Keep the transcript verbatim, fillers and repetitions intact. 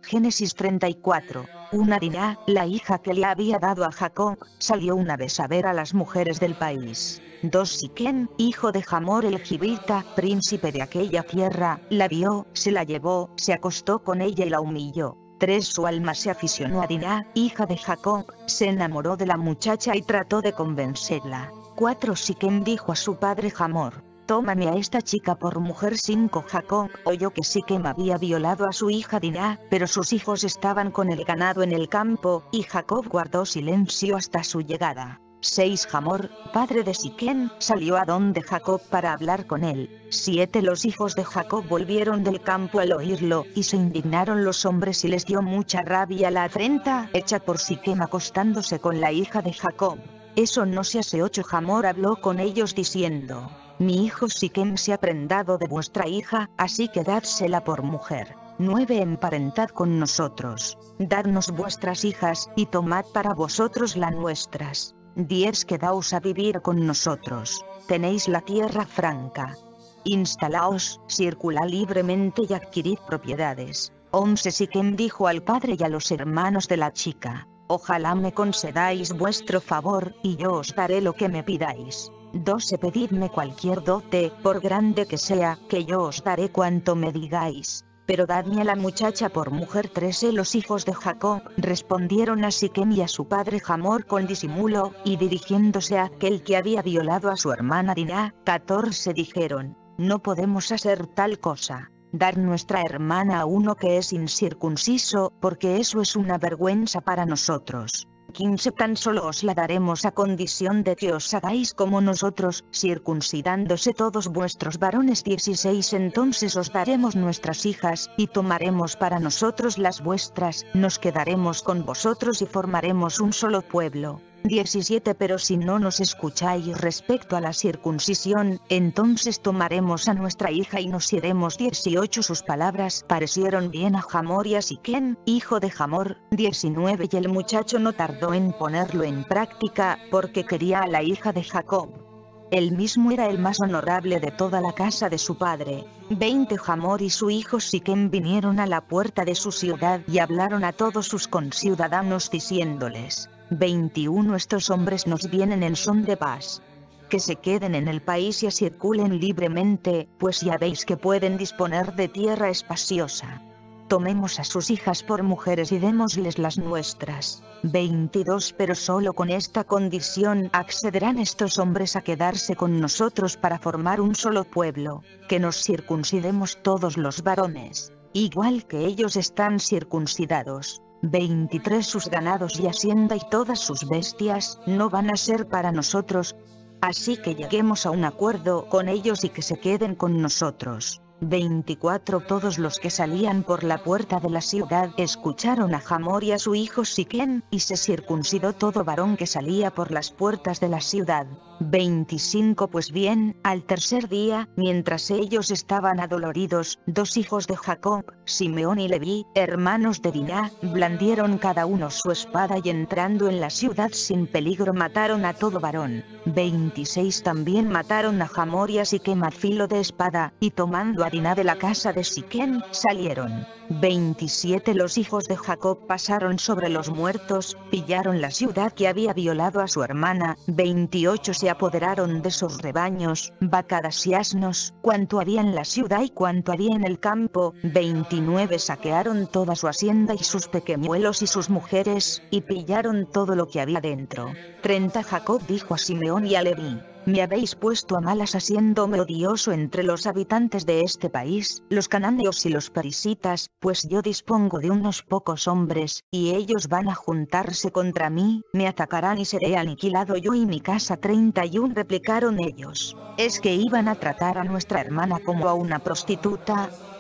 Génesis treinta y cuatro. Una Diná, la hija que le había dado a Jacob, salió una vez a ver a las mujeres del país. dos Siquem, hijo de Hamor el Jibita, príncipe de aquella tierra, la vio, se la llevó, se acostó con ella y la humilló. tres Su alma se aficionó a Diná, hija de Jacob, se enamoró de la muchacha y trató de convencerla. cuatro Siquem dijo a su padre Hamor: tómame a esta chica por mujer. cinco Jacob oyó que Siquem había violado a su hija Diná, pero sus hijos estaban con el ganado en el campo, y Jacob guardó silencio hasta su llegada. seis Hamor, padre de Siquem, salió a donde Jacob para hablar con él. siete Los hijos de Jacob volvieron del campo al oírlo, y se indignaron los hombres y les dio mucha rabia la afrenta hecha por Siquem acostándose con la hija de Jacob. Eso no se hace. ocho Hamor habló con ellos diciendo: mi hijo Siquem se ha prendado de vuestra hija, así que dádsela por mujer. nueve Emparentad con nosotros, dadnos vuestras hijas, y tomad para vosotros las nuestras. diez Quedaos a vivir con nosotros, tenéis la tierra franca. Instalaos, circulad libremente y adquirid propiedades. once Siquem dijo al padre y a los hermanos de la chica: ojalá me concedáis vuestro favor, y yo os daré lo que me pidáis. doce Pedidme cualquier dote, por grande que sea, que yo os daré cuanto me digáis, pero dadme a la muchacha por mujer. trece Los hijos de Jacob respondieron a Siquem y a su padre Hamor con disimulo, y dirigiéndose a aquel que había violado a su hermana Diná. catorce Dijeron: no podemos hacer tal cosa, dar nuestra hermana a uno que es incircunciso, porque eso es una vergüenza para nosotros. quince Tan solo os la daremos a condición de que os hagáis como nosotros, circuncidándose todos vuestros varones. dieciséis Entonces os daremos nuestras hijas, y tomaremos para nosotros las vuestras, nos quedaremos con vosotros y formaremos un solo pueblo. diecisiete Pero si no nos escucháis respecto a la circuncisión, entonces tomaremos a nuestra hija y nos iremos. dieciocho Sus palabras parecieron bien a Hamor y a Siquem, hijo de Hamor. diecinueve Y el muchacho no tardó en ponerlo en práctica, porque quería a la hija de Jacob. Él mismo era el más honorable de toda la casa de su padre. veinte Hamor y su hijo Siquem vinieron a la puerta de su ciudad y hablaron a todos sus conciudadanos diciéndoles: veintiuno Estos hombres nos vienen en son de paz. Que se queden en el país y circulen libremente, pues ya veis que pueden disponer de tierra espaciosa. Tomemos a sus hijas por mujeres y démosles las nuestras. veintidós Pero solo con esta condición accederán estos hombres a quedarse con nosotros para formar un solo pueblo, que nos circuncidemos todos los varones, igual que ellos están circuncidados. veintitrés Sus ganados y hacienda y todas sus bestias no van a ser para nosotros, así que lleguemos a un acuerdo con ellos y que se queden con nosotros. veinticuatro Todos los que salían por la puerta de la ciudad escucharon a Hamor y a su hijo Siquem, y se circuncidó todo varón que salía por las puertas de la ciudad. veinticinco Pues bien, al tercer día, mientras ellos estaban adoloridos, dos hijos de Jacob, Simeón y Leví, hermanos de Diná, blandieron cada uno su espada y entrando en la ciudad sin peligro mataron a todo varón. veintiséis También mataron a Hamor y a Siquem a filo de espada, y tomando a Diná de la casa de Siquem, salieron. veintisiete Los hijos de Jacob pasaron sobre los muertos, pillaron la ciudad que había violado a su hermana. veintiocho Se apoderaron de sus rebaños, vacadas y asnos, cuanto había en la ciudad y cuanto había en el campo. veintinueve Saquearon toda su hacienda y sus pequeñuelos y sus mujeres, y pillaron todo lo que había dentro. treinta Jacob dijo a Simeón y a Leví: me habéis puesto a malas haciéndome odioso entre los habitantes de este país, los cananeos y los perisitas, pues yo dispongo de unos pocos hombres, y ellos van a juntarse contra mí, me atacarán y seré aniquilado yo y mi casa. treinta y uno Replicaron ellos: ¿es que iban a tratar a nuestra hermana como a una prostituta?